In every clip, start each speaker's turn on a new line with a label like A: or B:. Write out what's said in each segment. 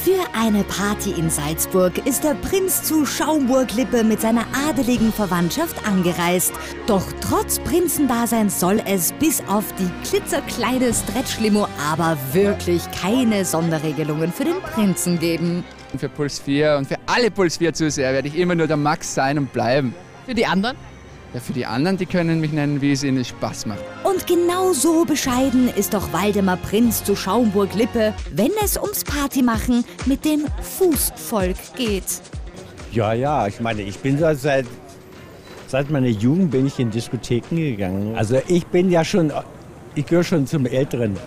A: Für eine Party in Salzburg ist der Prinz zu Schaumburg-Lippe mit seiner adeligen Verwandtschaft angereist. Doch trotz Prinzendaseins soll es bis auf die klitzekleine Stretchlimo aber wirklich keine Sonderregelungen für den Prinzen geben.
B: Für Puls 4 und für alle Puls 4 Zuseher werde ich immer nur der Max sein und bleiben.
C: Für die anderen?
B: Ja, für die anderen, die können mich nennen, wie es ihnen Spaß macht.
A: Und genau so bescheiden ist doch Waldemar Prinz zu Schaumburg-Lippe, wenn es ums Partymachen mit dem Fußvolk geht.
D: Ja, ich meine, ich bin seit meiner Jugend bin ich in Diskotheken gegangen. Also ich gehöre schon zum älteren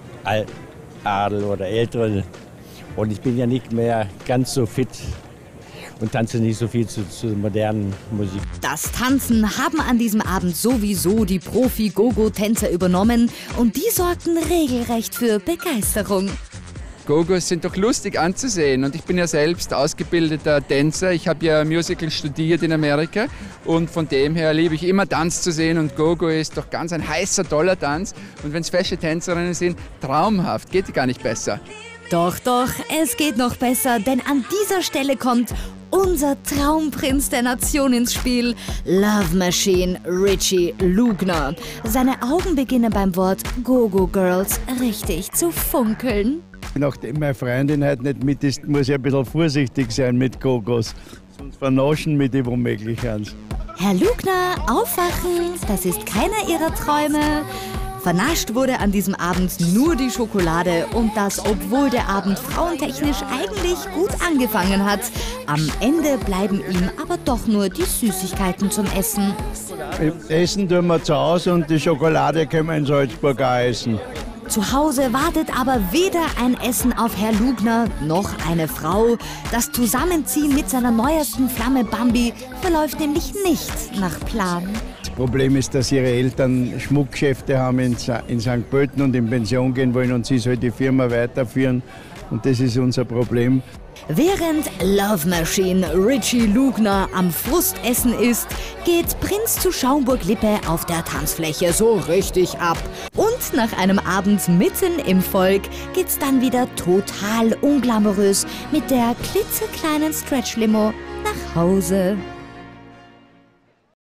D: Adel oder älteren. Und ich bin ja nicht mehr ganz so fit und tanze nicht so viel zu modernen Musik.
A: Das Tanzen haben an diesem Abend sowieso die Profi-Gogo-Tänzer übernommen und die sorgten regelrecht für Begeisterung.
B: Gogos sind doch lustig anzusehen und ich bin ja selbst ausgebildeter Tänzer. Ich habe ja Musical studiert in Amerika und von dem her liebe ich immer Tanz zu sehen und Gogo ist doch ganz ein heißer, toller Tanz und wenn es fesche Tänzerinnen sind, traumhaft, geht gar nicht besser.
A: Doch, es geht noch besser, denn an dieser Stelle kommt unser Traumprinz der Nation ins Spiel, Love Machine Richie Lugner. Seine Augen beginnen beim Wort Go-Go Girls richtig zu funkeln.
E: Nachdem meine Freundin heute nicht mit ist, muss ich ein bisschen vorsichtig sein mit Gogos. Sonst vernaschen mich die womöglich eins.
A: Herr Lugner, aufwachen, das ist keiner Ihrer Träume. Vernascht wurde an diesem Abend nur die Schokolade und das, obwohl der Abend frauentechnisch eigentlich gut angefangen hat. Am Ende bleiben ihm aber doch nur die Süßigkeiten zum Essen.
E: Essen tun wir zu Hause und die Schokolade können wir in Salzburg auch essen.
A: Zu Hause wartet aber weder ein Essen auf Herr Lugner noch eine Frau. Das Zusammenziehen mit seiner neuesten Flamme Bambi verläuft nämlich nicht nach Plan.
E: Das Problem ist, dass ihre Eltern Schmuckgeschäfte haben in St. Pölten und in Pension gehen wollen und sie soll die Firma weiterführen. Und das ist unser Problem.
A: Während Love Machine Richie Lugner am Frustessen ist, geht Prinz zu Schaumburg-Lippe auf der Tanzfläche so richtig ab. Und nach einem Abend mitten im Volk geht's dann wieder total unglamourös mit der klitzekleinen Stretchlimo nach Hause.